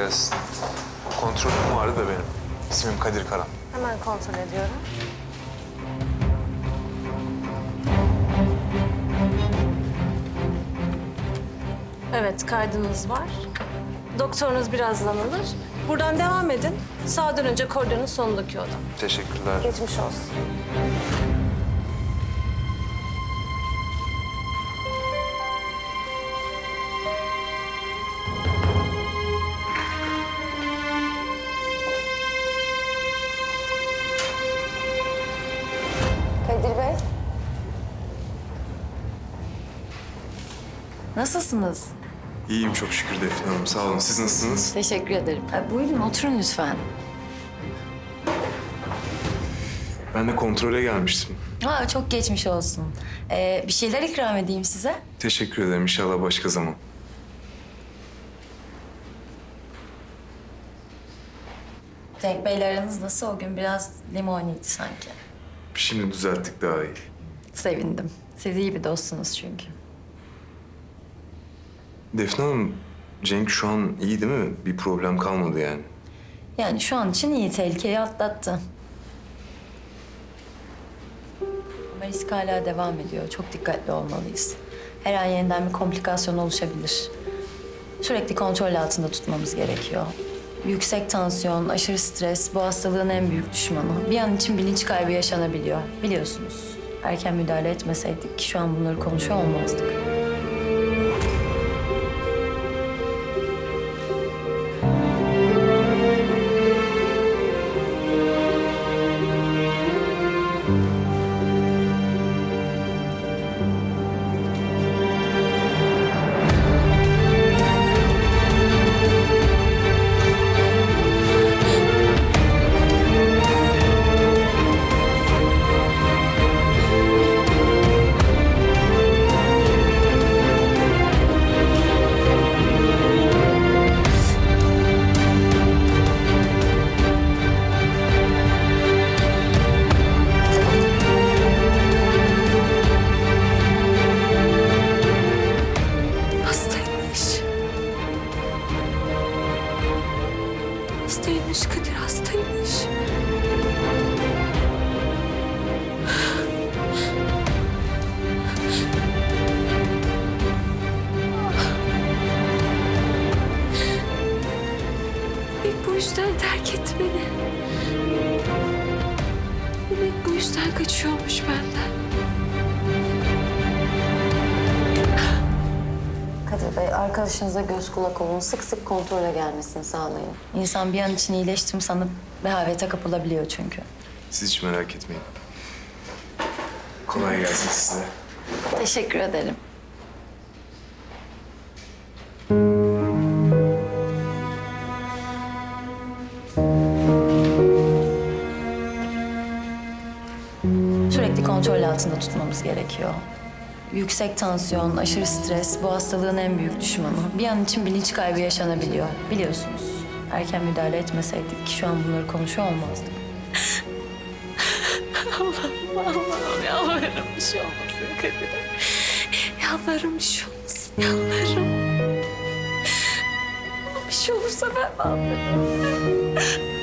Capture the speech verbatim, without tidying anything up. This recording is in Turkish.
gelsin. Kontrolüm vardı da benim. İsmim Kadir Karan. Hemen kontrol ediyorum. Evet, kaydınız var. Doktorunuz birazdan alır. Buradan devam edin. Sağa dönünce koridorun sonundaki oda. Teşekkürler. Geçmiş olsun. Kadir Bey. Nasılsınız? İyiyim çok şükür Defne Hanım. Sağ olun. Siz nasılsınız? Teşekkür ederim. Ha, buyurun oturun lütfen. Ben de kontrole gelmiştim. Aa, çok geçmiş olsun. Ee, bir şeyler ikram edeyim size. Teşekkür ederim. İnşallah başka zaman. Cenk Bey'le aranız nasıl? O gün biraz limoniydi sanki. Şimdi düzelttik, daha iyi. Sevindim. Siz iyi bir dostsunuz çünkü. Defne Hanım, Cenk şu an iyi değil mi? Bir problem kalmadı yani. Yani şu an için iyi, tehlikeyi atlattı. Ama risk hala devam ediyor. Çok dikkatli olmalıyız. Her an yeniden bir komplikasyon oluşabilir. Sürekli kontrol altında tutmamız gerekiyor. Yüksek tansiyon, aşırı stres bu hastalığın en büyük düşmanı. Bir an için bilinç kaybı yaşanabiliyor. Biliyorsunuz. Erken müdahale etmeseydik şu an bunları konuşuyor olmazdık. Hastaymış Kadir, hastaymış. Demek bu yüzden terk etti beni. Demek bu yüzden kaçıyormuş benden. Kadir Bey, arkadaşınıza göz kulak olun. Sık sık kontrole gelmesini sağlayın. İnsan bir an için iyileştim sanıp rehavete kapılabiliyor çünkü. Siz hiç merak etmeyin. Kolay gelsin size. Teşekkür ederim. Sürekli kontrol altında tutmamız gerekiyor. Yüksek tansiyon, aşırı stres bu hastalığın en büyük düşmanı. Bir an için bilinç kaybı yaşanabiliyor. Biliyorsunuz. Erken müdahale etmeseydik şu an bunları konuşuyor olmazdık. Allah'ım, Allah'ım yalvarırım bir şey olmasın Kadir'e. Yalvarırım bir şey olmasın, yalvarırım. Bir şey olursa ben ne yaparım?